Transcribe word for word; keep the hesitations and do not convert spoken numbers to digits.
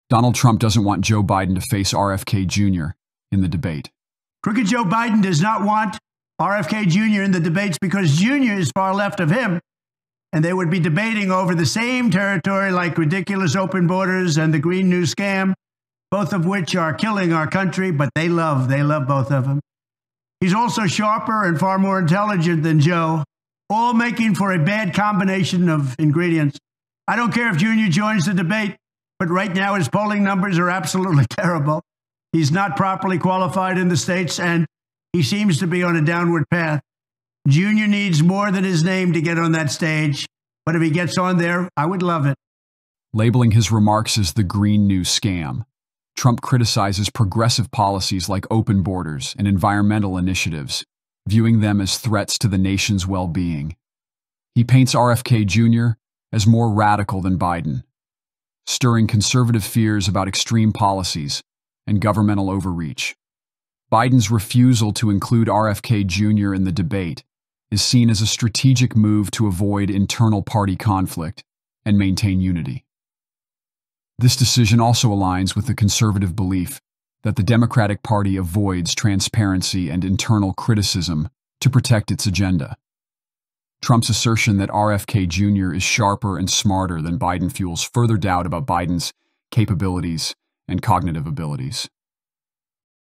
Donald Trump doesn't want Joe Biden to face R F K Junior in the debate. Crooked Joe Biden does not want R F K Junior in the debates because Junior is far left of him, and they would be debating over the same territory like ridiculous open borders and the Green New Scam, both of which are killing our country, but they love, they love both of them. He's also sharper and far more intelligent than Joe, all making for a bad combination of ingredients. I don't care if Junior joins the debate, but right now his polling numbers are absolutely terrible. He's not properly qualified in the states, and he seems to be on a downward path. Junior needs more than his name to get on that stage, but if he gets on there, I would love it. Labeling his remarks as the Green New Scam, Trump criticizes progressive policies like open borders and environmental initiatives, viewing them as threats to the nation's well-being. He paints R F K Junior as more radical than Biden, stirring conservative fears about extreme policies and governmental overreach. Biden's refusal to include R F K Junior in the debate is seen as a strategic move to avoid internal party conflict and maintain unity. This decision also aligns with the conservative belief that the Democratic Party avoids transparency and internal criticism to protect its agenda. Trump's assertion that R F K Junior is sharper and smarter than Biden fuels further doubt about Biden's capabilities and cognitive abilities.